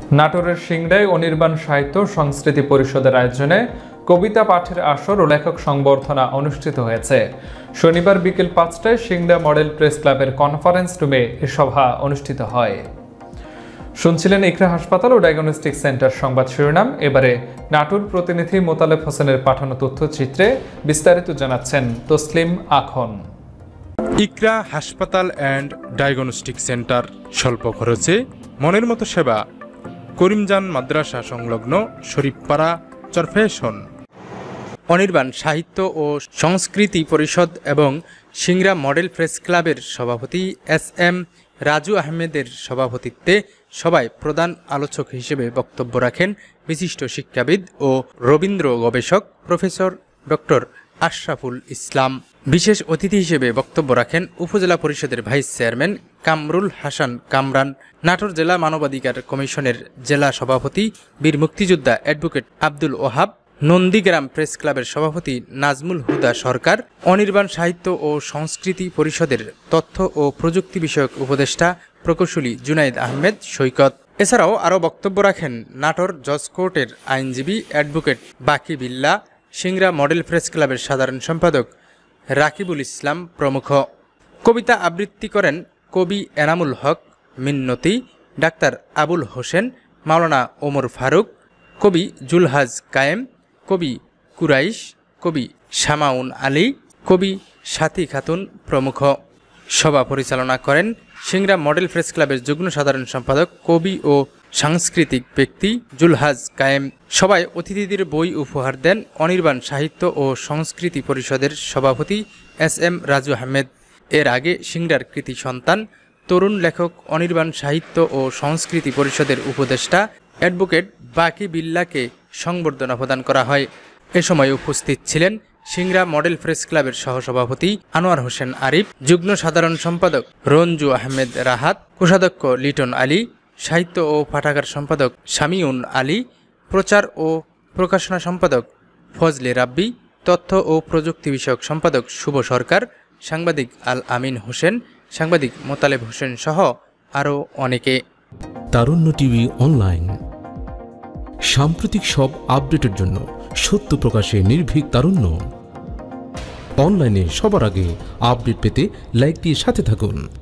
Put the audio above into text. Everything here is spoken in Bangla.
নাটোরের সিংড়ায় অনির্বাণ সাহিত্য সংস্কৃতি পরিষদের আয়োজনে কবিতা পাঠের আসর ও লেখক সংবর্ধনা অনুষ্ঠিত হয়েছে। শনিবার বিকেল ৫টায় সিংড়া মডেল প্রেস ক্লাবের কনফারেন্স রুমে এ সভা অনুষ্ঠিত হয়। শুনছিলেন ইকরা হাসপাতাল ও ডায়াগনস্টিক সেন্টার সংবাদ শিরোনাম। এবারে নাটোর প্রতিনিধি মোতালেব হোসেনের পাঠানো তথ্যচিত্রে বিস্তারিত জানাচ্ছেন তসলিম আখন। ইকরা হাসপাতাল অ্যান্ড ডায়াগনস্টিক সেন্টার স্বল্প খরচে মনের মতো সেবা, করিমজান মাদ্রাসা সংলগ্ন শরীফপাড়া, চরফেশন। অনির্বাণ সাহিত্য ও সংস্কৃতি পরিষদ এবং সিংড়া মডেল প্রেস ক্লাবের সভাপতি এস.এম. রাজু আহমেদের সভাপতিত্বে সভায় প্রধান আলোচক হিসেবে বক্তব্য রাখেন বিশিষ্ট শিক্ষাবিদ ও রবীন্দ্র গবেষক প্রফেসর ডক্টর আশরাফুল ইসলাম। বিশেষ অতিথি হিসেবে বক্তব্য রাখেন উপজেলা পরিষদের ভাইস চেয়ারম্যান কামরুল হাসান কামরান, নাটোর জেলা মানবাধিকার কমিশনের জেলা সভাপতি বীর মুক্তিযোদ্ধা অ্যাডভোকেট আব্দুল ওহাব, নন্দীগ্রাম প্রেস ক্লাবের সভাপতি নাজমুল হুদা সরকার, অনির্বাণ সাহিত্য ও সংস্কৃতি পরিষদের তথ্য ও প্রযুক্তি বিষয়ক উপদেষ্টা প্রকৌশলী জুনাইদ আহমেদ সৈকত। এছাড়াও আরও বক্তব্য রাখেন নাটোর জজ কোর্টের আইনজীবী অ্যাডভোকেট বাকি বিল্লা, সিংড়া মডেল প্রেস ক্লাবের সাধারণ সম্পাদক রাকিবুল ইসলাম প্রমুখ। কবিতা আবৃত্তি করেন কবি এনামুল হক মিন্নতি, ডাক্তার আবুল হোসেন, মাওলানা ওমর ফারুক, কবি জুলহাজ কায়েম, কবি কুরাইশ, কবি শামাউন আলী, কবি সাথী খাতুন প্রমুখ। সভা পরিচালনা করেন সিংড়া মডেল প্রেস ক্লাবের যুগ্ম সাধারণ সম্পাদক কবি ও সাংস্কৃতিক ব্যক্তি জুলহাজ কায়েম। সভায় অতিথিদের বই উপহার দেন অনির্বাণ সাহিত্য ও সংস্কৃতি পরিষদের সভাপতি এস.এম. রাজু আহমেদ। এর আগে সিংড়ার কৃতি সন্তান তরুণ লেখক অনির্বাণ সাহিত্য ও সংস্কৃতি পরিষদের উপদেষ্টা অ্যাডভোকেট বাকি বিল্লাকে সংবর্ধনা প্রদান করা হয়। এ সময় উপস্থিত ছিলেন সিংড়া মডেল প্রেস ক্লাবের সহসভাপতি আনোয়ার হোসেন আরিফ, যুগ্ম সাধারণ সম্পাদক রঞ্জু আহমেদ রাহাত, কোষাধ্যক্ষ লিটন আলী, সাহিত্য ও পাঠাগার সম্পাদক শামিউন আলী, প্রচার ও প্রকাশনা সম্পাদক ফজলে রাব্বি, তথ্য ও প্রযুক্তি বিষয়ক সম্পাদক শুভ সরকার, সাংবাদিক আল আমিন হোসেন, সাংবাদিক মোতালেব হোসেন সহ আরও অনেকে। তারুণ্য টিভি অনলাইন, সাম্প্রতিক সব আপডেটের জন্য সত্য প্রকাশে নির্ভীক তারুণ্য। অনলাইনে সবার আগে আপডেট পেতে লাইক দিয়ে সাথে থাকুন।